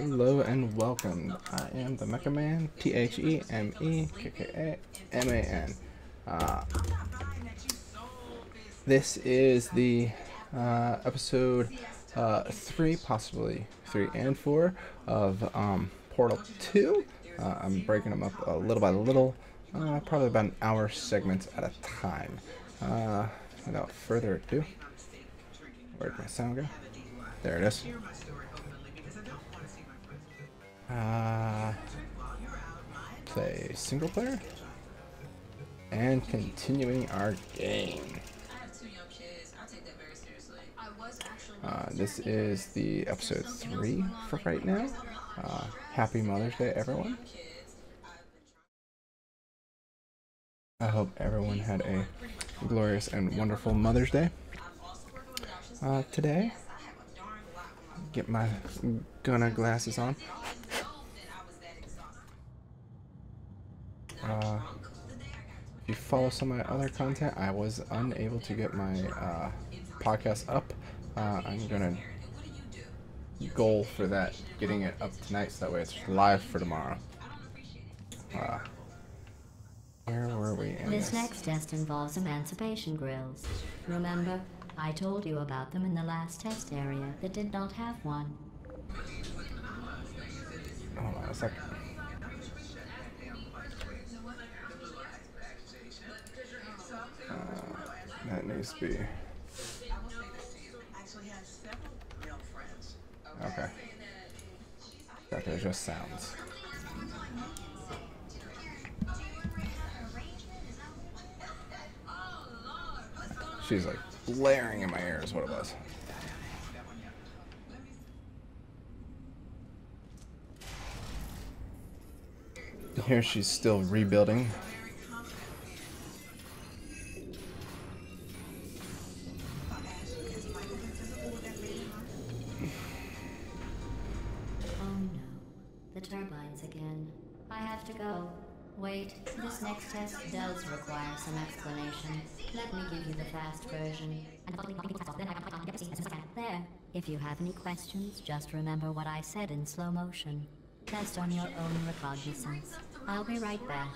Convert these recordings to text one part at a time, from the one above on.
Hello and welcome. I am the Mecha Man, TheMekkaMan. This is the episode 3, possibly 3 and 4 of Portal 2. I'm breaking them up little by little, probably about an hour segments at a time. Without further ado, where'd my sound go? There it is. Play single player and continuing our game. This is the episode 3 for right now. Happy Mother's Day, everyone. I hope everyone had a glorious and wonderful Mother's Day. Today, get my Gunna glasses on. If you follow some of my other content, I was unable to get my podcast up. I'm gonna goal for that, getting it up tonight, so that way it's live for tomorrow. Where were we in this next test involves emancipation grills. Remember, I told you about them in the last test area that did not have one. Hold on a second. That needs to be... Okay. That there's just sounds. She's like blaring in my ear is what it was. Here she's still rebuilding. Turbines again. I have to go. Wait, this next test does require some explanation. Let me give you the fast version. There. If you have any questions, just remember what I said in slow motion. Test on your own recognizance. I'll be right back.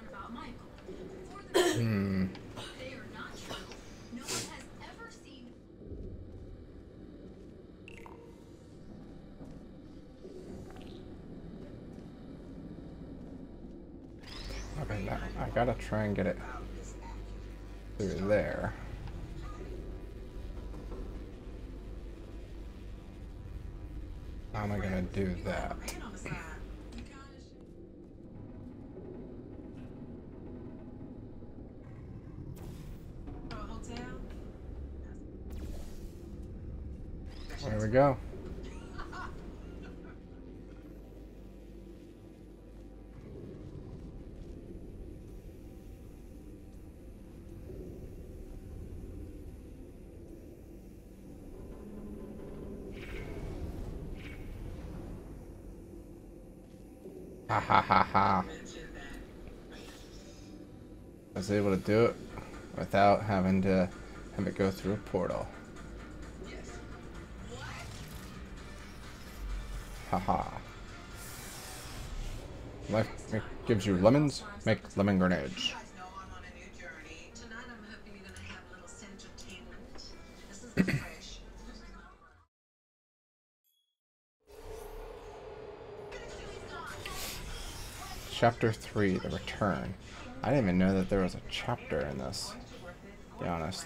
Okay, now I gotta try and get it through there. How am I gonna do that? There we go. Ha ha ha ha. I was able to do it without having to have it go through a portal. Haha. Life gives you lemons, make lemon grenades. Chapter 3, The Return. I didn't even know that there was a chapter in this, to be honest.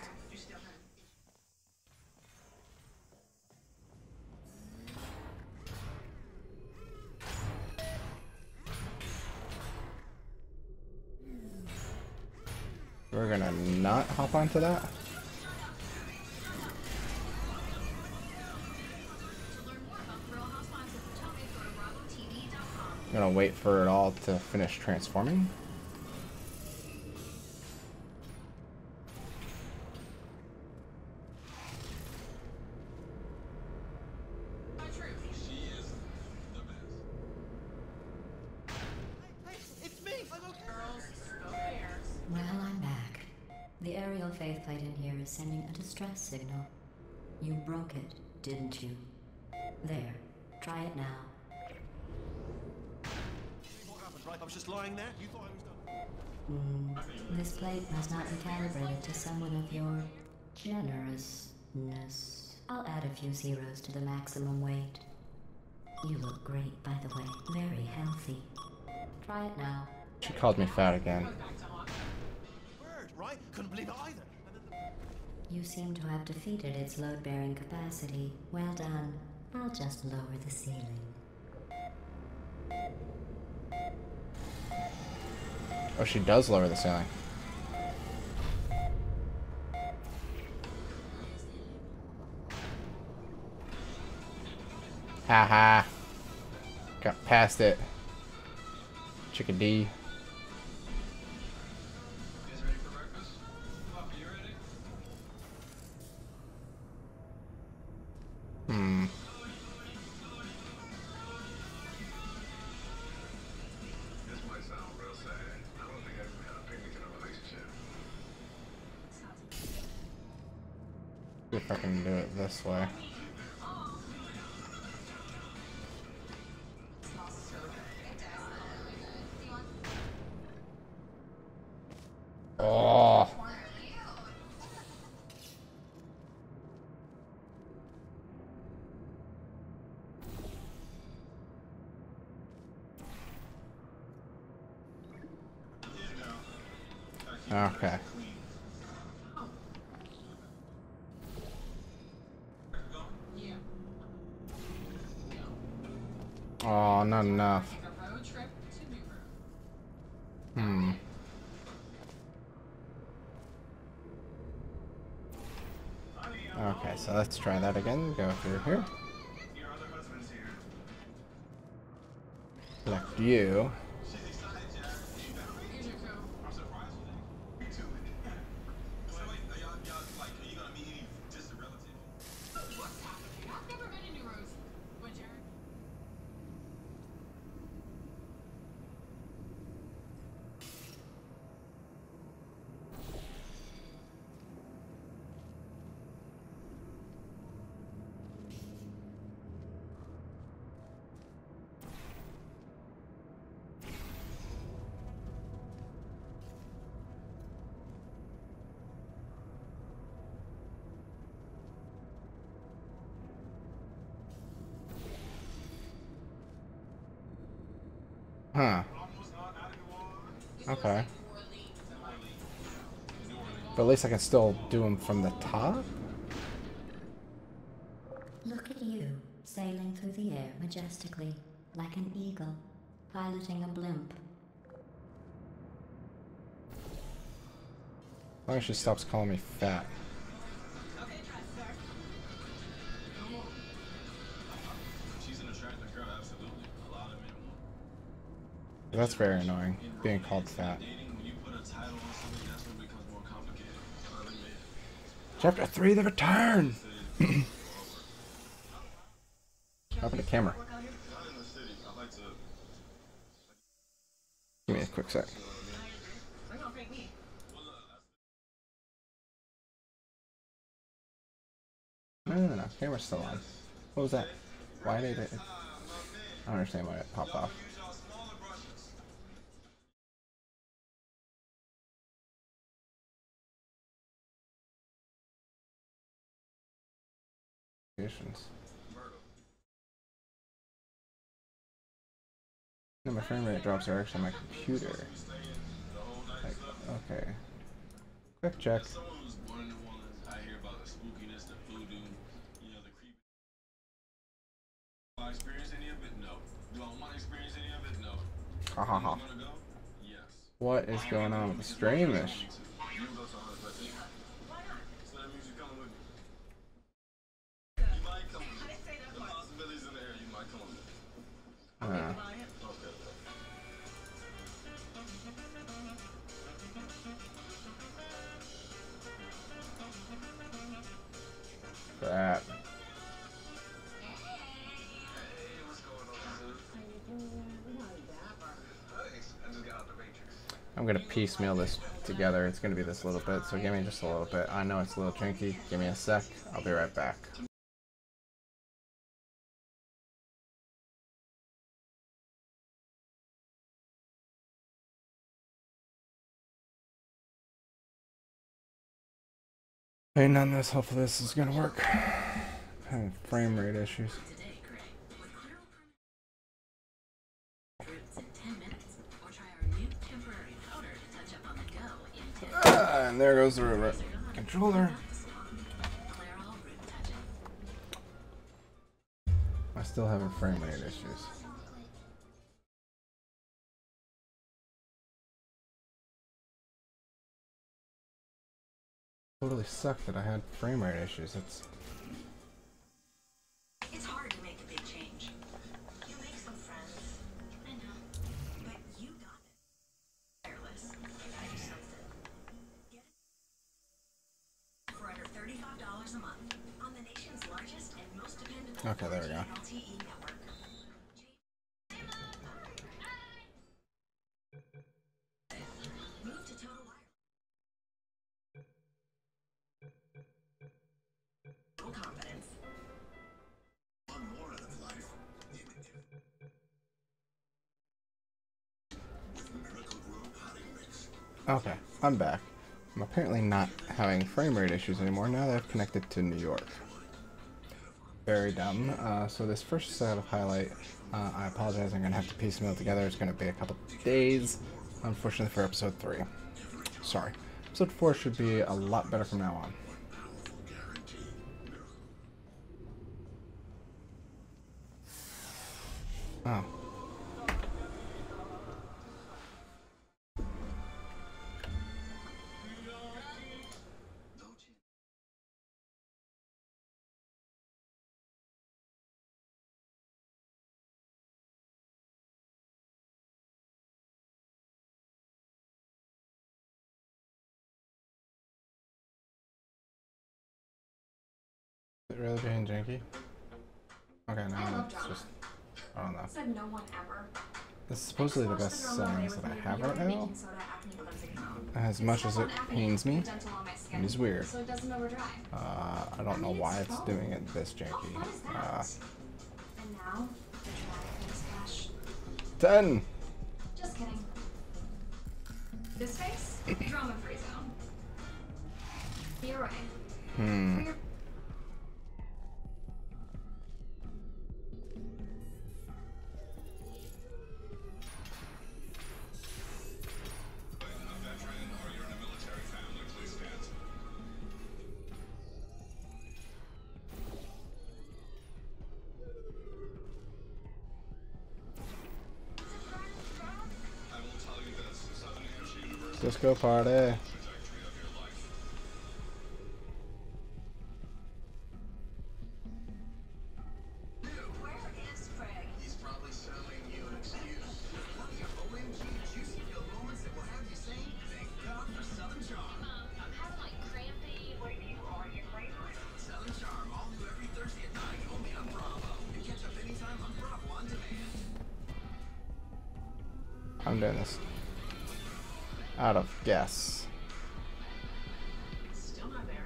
We're gonna not hop onto that. I'm gonna wait for it all to finish transforming. Well, I'm back. The aerial faith plate in here is sending a distress signal. You broke it, didn't you? There. Try it now. right? I was just lying there. You thought I was done. This plate must not be calibrated to someone of your generousness. I'll add a few zeros to the maximum weight. You look great, by the way. Very healthy. Try it now. She called me fat again. Word, right? Couldn't believe it either. You seem to have defeated its load-bearing capacity. Well done. I'll just lower the ceiling. Oh, she does lower the ceiling. Haha. Got past it. Chickadee. Hmm. This might sound real sad. I don't think I've ever had a picnic in a relationship. See if I can do it this way. Oh. Okay. Oh, not enough. Hmm. Okay, so let's try that again. Go through here. Your other husband's here. Select you. She's excited, Jack. I'm surprised you didn't agree to it. So wait, are you gonna meet any distant relatives? What's happening? I've never met any Rose. Would you? Huh. Okay. But at least I can still do them from the top? Look at you, sailing through the air majestically, like an eagle, piloting a blimp. As long as she stops calling me fat. She's an attractive girl, absolutely. A lot of men want. That's very annoying, being called fat. Dating, when you put a title on something, that's when it becomes more complicated. I'll admit. Chapter 3, The Return! What happened to camera? Not in the city. I like to. Give me a quick sec. They're gonna pick me. No. Camera's still on. What was that? Why did it... I don't understand why it popped off. Use y'all smaller brushes. Conditions. No, my frame rate drops are actually on my computer. Like, okay. Quick check. Someone who's born in New Orleans, I hear about the spookiness, the voodoo, the creepy. Do I experience any of it? No. Do I want to experience any of it? No. Ha ha ha. Am I gonna go? Yes. What is going on with the streamish? You go to Honest Budget. So that means you're coming with me. You might come with me. The possibilities in the air, you might come with me. Uh, Okay. crap. Hey, what's going on, Thanks. I just got out the Matrix. I'm gonna piecemeal this together. It's gonna be this little bit, so give me just a little bit. I know it's a little janky. Give me a sec. I'll be right back. Waiting on this. Hopefully this is gonna work. Having frame rate issues. Today, Greg, with Clear roots in 10 minutes, or try our new temporary powder to touch up on the go in 10 And there goes the controller. Clairol root touching. I still having frame rate issues. Totally sucked that I had frame rate issues. It's hard to make a big change. You make some friends. I know. But you got it. Wireless. I just sensed it. Get it for under $35 a month on the nation's largest and most dependable okay. There we go. LTE network. Move to Total Wireless. Total confidence. One more out of life. With Miracle Grow potting mix. Okay, I'm back. I'm apparently not having frame rate issues anymore now that I've connected to New York. Very dumb. So this first set of highlight, I apologize, I'm going to have to piecemeal together. It's going to be a couple days, unfortunately, for episode 3. Sorry. Episode 4 should be a lot better from now on. Oh. Is it really being janky? Okay, no, it's just, I don't know. Said no one ever. This is supposedly the best settings that I have right now. As much as it pains me, it is weird. So it doesn't overdrive. I don't know why it's doing it this janky. What is that? And now, the dramatic news flash. 10! Just kidding. This face? Drama-free zone. Be away. Clear. Disco party. He's probably selling you an excuse. OMG, juicy filled moments that will have you saying, thank God for Southern Charm. I'm having like crampy. What you are, you crazy? Southern Charm, all new every Thursday at 9, only on Bravo. And catch up anytime on Bravo on demand. I'm doing this. Out of gas. Still not there.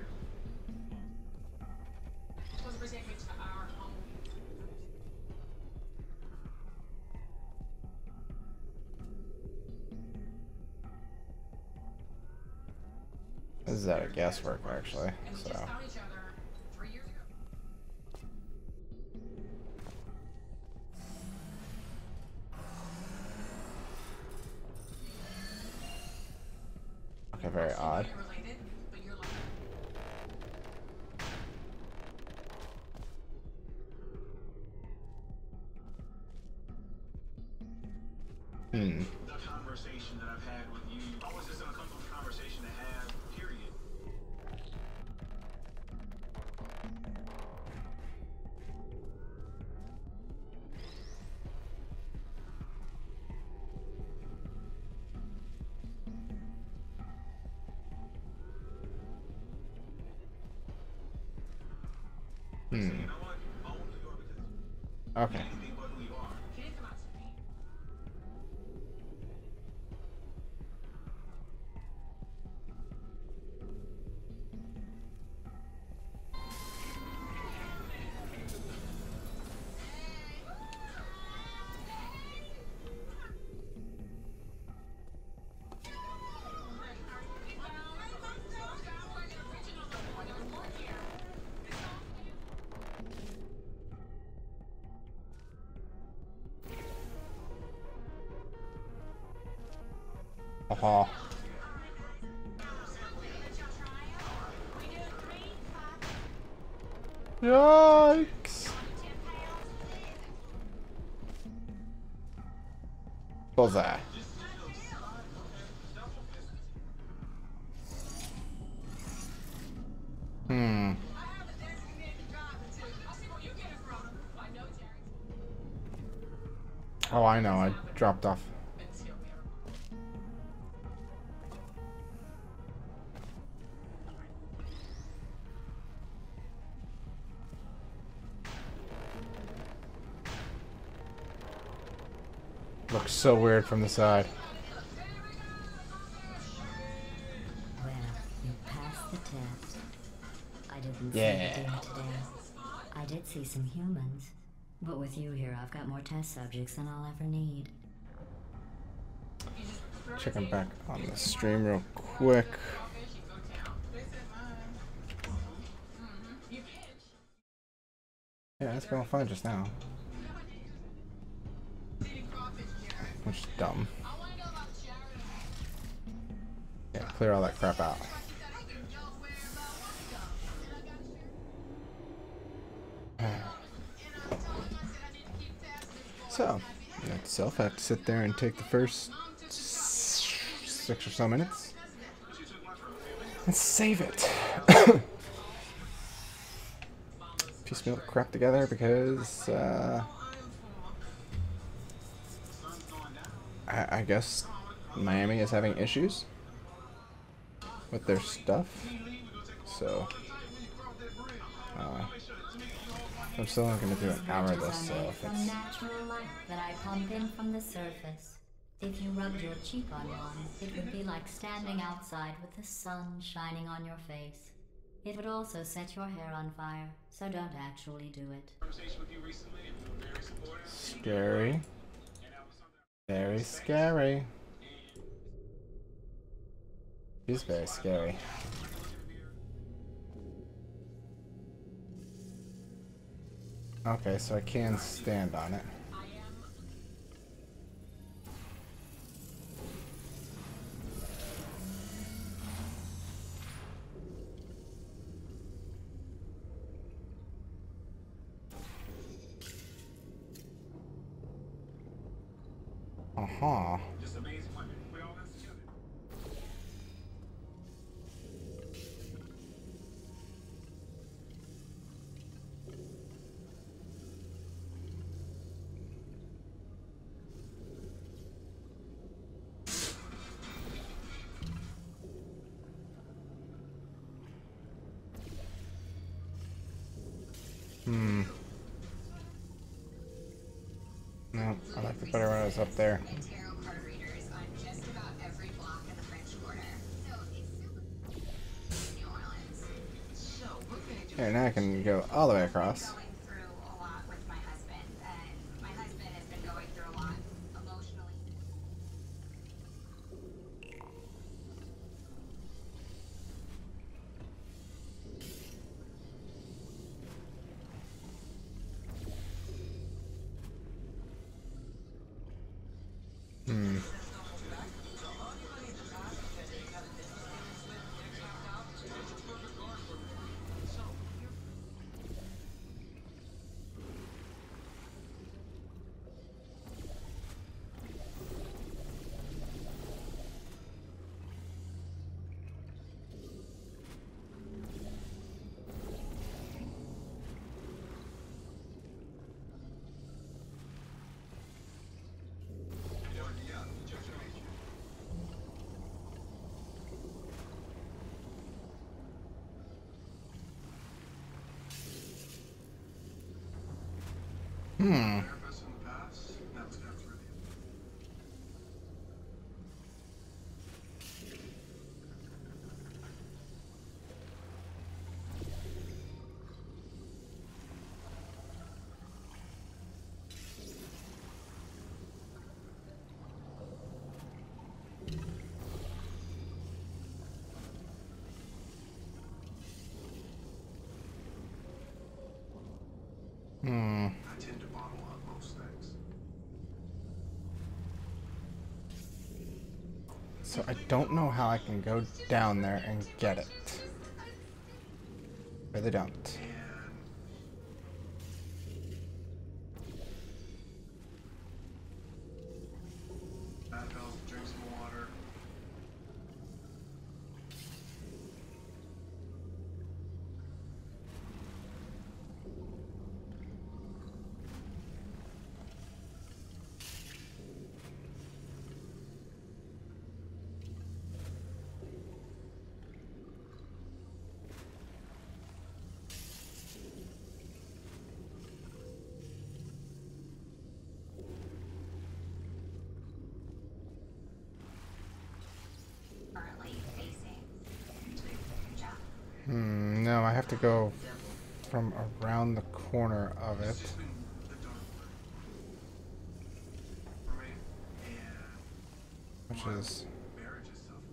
Supposed to take me to our home. This is out of guesswork, actually. And we So. just found each other 3 years ago. Okay, very odd. You're related, but you're like The conversation that I've had with you, always just an uncomfortable conversation to have, period. So, you know what? Own who you are because Okay. anything but who you are. he didn't come out to me. Aha. Yikes. Bullseye. Hmm. Oh, I know. I dropped off. Looks so weird from the side. Well, you passed the test. I didn't Yeah. see the data today. I did see some humans. But with you here, I've got more test subjects than I'll ever need. Checking back on the stream real quick. Yeah, that's going fine just now. Which is dumb. Yeah, clear all that crap out. So, in itself, I have to sit there and take the first 6 or so minutes and save it. Piecemeal crap together because I guess Miami is having issues with their stuff, so I'm still not going to do an hour of this, so if From it's... natural light that I pump in from the surface. If you rubbed your cheek on one, it would be like standing outside with the sun shining on your face. It would also set your hair on fire, so don't actually do it. Scary. Very scary. He's very scary. Okay, so I can stand on it. Uh-huh. No, I liked it better when I was up there. Tarot card readers on just about every block in the French Quarter. So it's super New Orleans. So we're gonna do Here, now I can go all the way across. going through a lot with my husband, and my husband has been going through a lot emotionally. Therapist in the past, now it's got through you. I tend to bottle up most things. So I don't know how I can go down there and get it. Really don't. Bad health, drink some water. Currently facing. Job. No, I have to go from around the corner of it. The dark one. Right? And Which is... marriage is tough.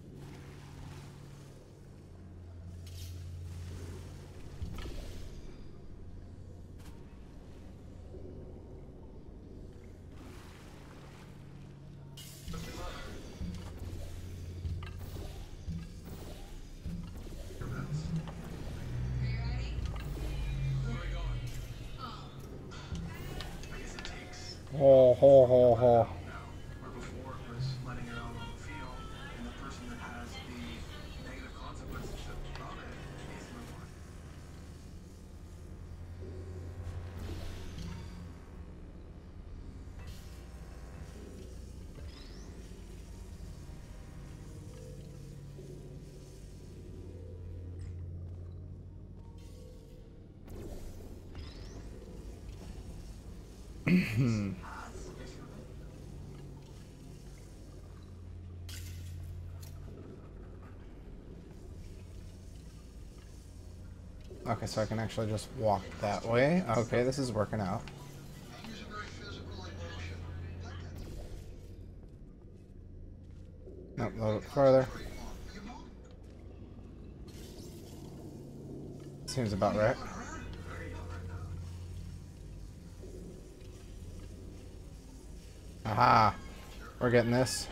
Are you ready? I guess it takes Ho ho ho ho. now. Where before it was letting it out on the field, and the person that has the negative consequences of it is the one. Okay, so I can actually just walk that way. Okay, this is working out. Anger's a very physical emotion. Nope, a little bit further. Seems about right. Aha! We're getting this.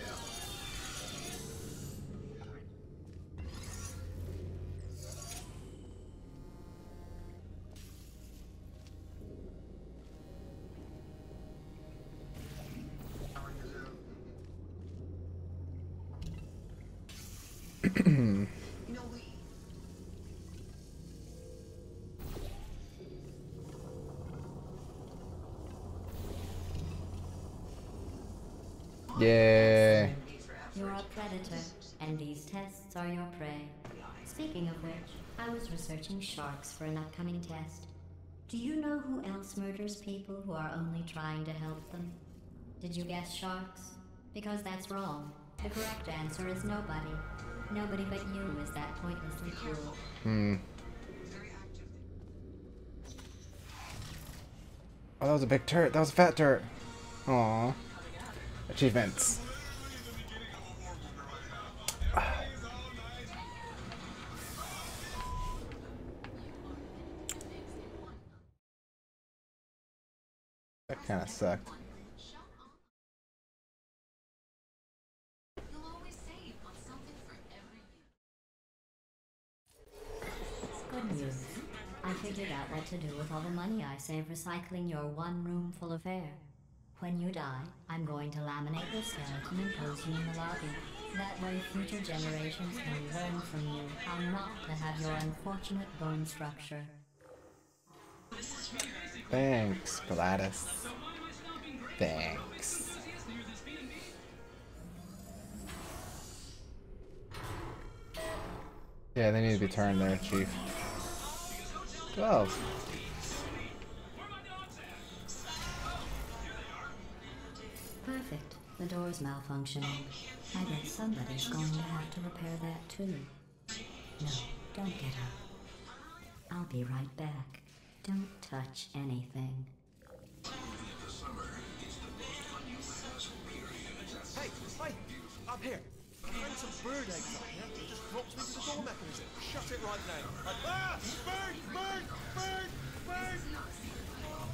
You know, Lee, Yay! You're a predator, and these tests are your prey. Speaking of which, I was researching sharks for an upcoming test. Do you know who else murders people who are only trying to help them? Did you guess sharks? Because that's wrong. The correct answer is nobody. Nobody but you is that pointlessly cruel. Oh, that was a big turret. That was a fat turret. Aww. Achievements. That kind of sucked. You'll always save on something for every use. Good news. I figured out what to do with all the money I save recycling your one room full of air. When you die, I'm going to laminate the skeleton and pose you in the lobby. That way future generations can learn from you how not to have your unfortunate bone structure. Thanks, Gladys. Thanks. Yeah, they need to be turned there, Chief. 12. Perfect. The door's malfunctioning. I guess somebody's going to have to repair that too. No, don't get up. I'll be right back. Don't touch anything. Hey, hey, up here. I found some bird eggs up here. Just dropped into the door mechanism. Shut it right now. Ah! Bird! Bird! Bird! Bird!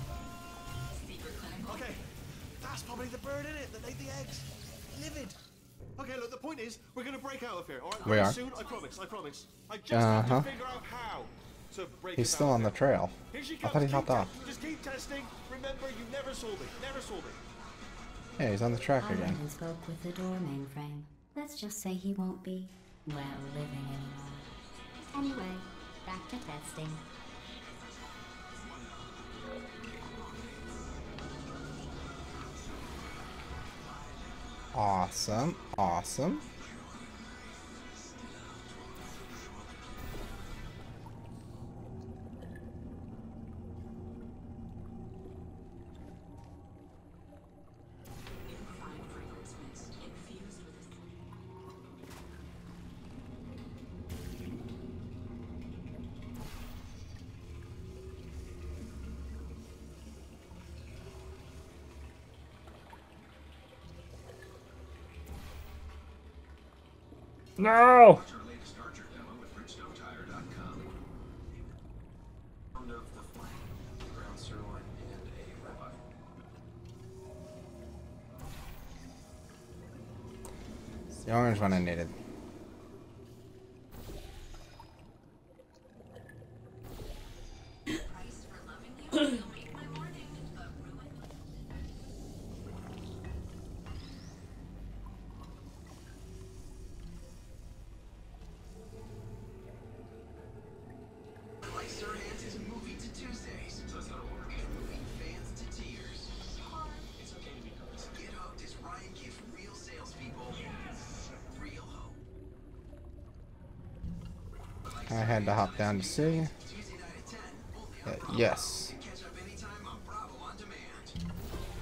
Okay, that's probably the bird in it that laid the eggs. Livid. Okay, look, the point is, we're gonna break out of here, alright? We Very are. soon, I promise, I promise. I just have to figure out how to break He's us still out on the of here. trail. Here she I comes, thought he keep hopped off. Just keep testing. Remember, you never saw me. Never saw me. Yeah, he's on the track I went again. and spoke with the door mainframe. Let's just say he won't be, well, living anymore. Anyway, back to testing. Awesome. Awesome. No! Our latest Archer demo at BridgestoneTire.com. Pound of the flank, ground sirloin, and a ribeye. It's the orange one I needed. Price for loving you will make my morning, but ruin. Like Sirhan's is moving to Tuesdays. So it's not over. And moving fans to tears. It's okay to be nervous. Get hooked as Ryan gives real salespeople real hope. I had to hop down to see. Tuesday night at 10. Only on Yes. Catch up anytime on Bravo on demand.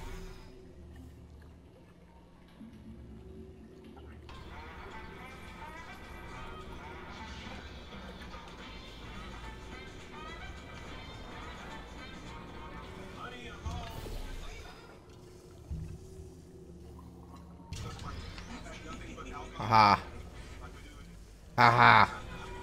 Haha. Haha.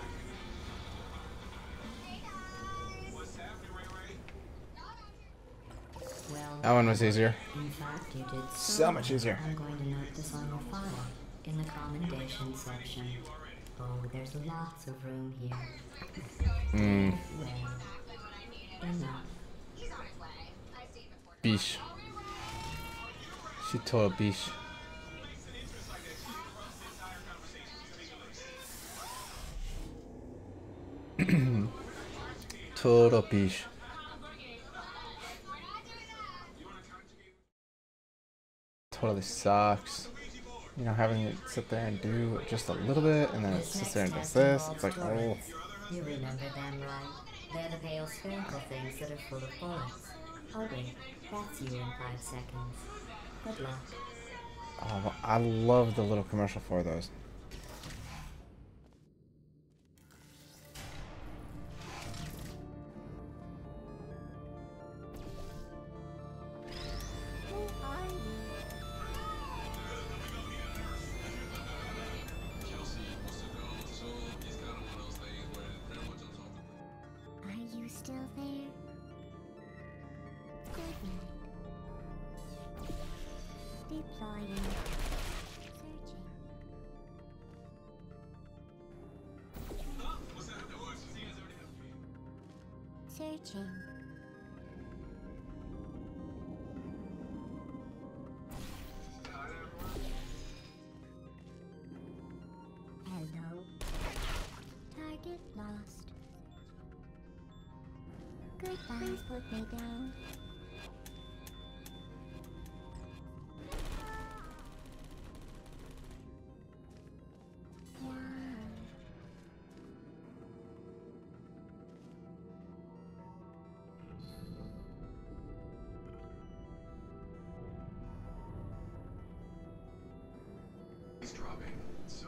Well, That one was easier. in fact, you did So much well. easier. I'm going to note this on your file in the commendation section. Oh, there's lots of room here. Hmm. Well, enough. He's on his way. I stayed before. Bish. She told Bish. Total Bish. Totally sucks. You know, having it sit there and do just a little bit, and then it sits there and does this. It's like, oh. You remember them, right? They're the pale spherical things that are full of bullets. Oh wait, that's you in 5 seconds. Good luck. Oh, I love the little commercial for those. Are you still there? Good night. Deploying. Searching. Searching. Hello. Target lost. Goodbye. Please put me down. He's dropping. So.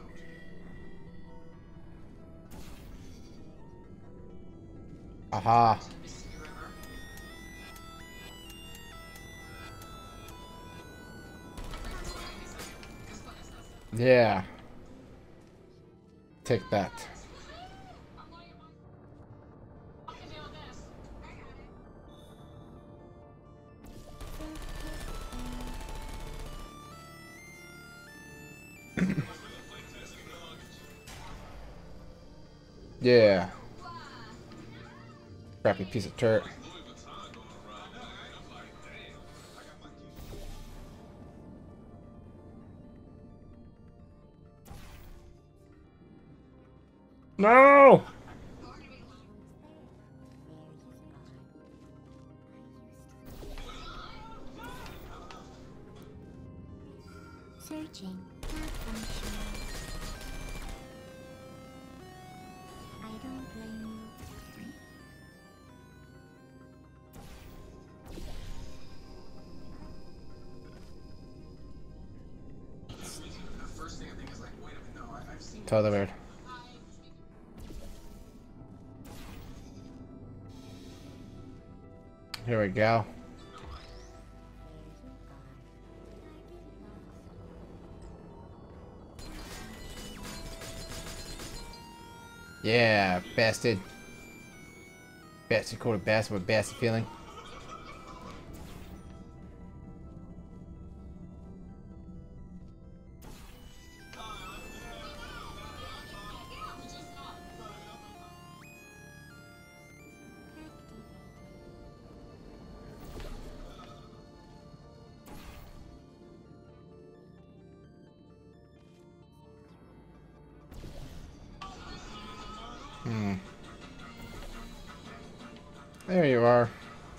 Aha. Yeah. Take that. Yeah. Crappy piece of turret. No! Searching. Malfunction. I don't blame you. The first thing I think is like, wait a minute, no, I've seen Tell the bird. Here we go. Yeah, bastard. Bastard called a bastard with bastard feeling. There you are.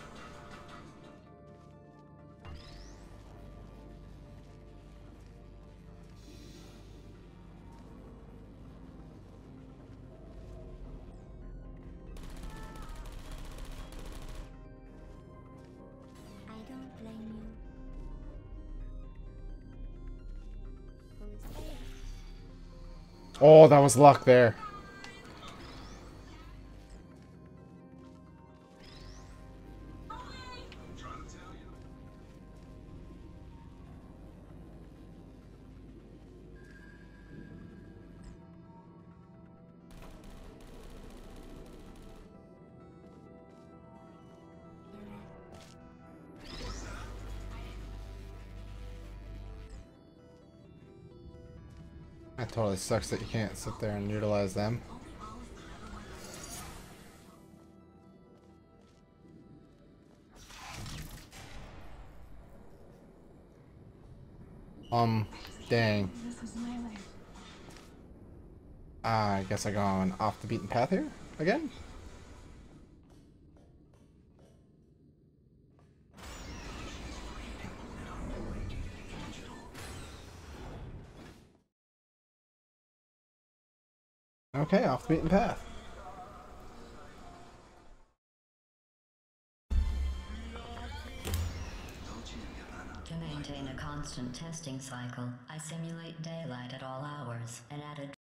I don't blame you. Who's there? Oh, that was luck there. That totally sucks that you can't sit there and utilize them. Dang. I guess I gone off the beaten path here again. Okay, off the beaten path. To maintain a constant testing cycle, I simulate daylight at all hours and added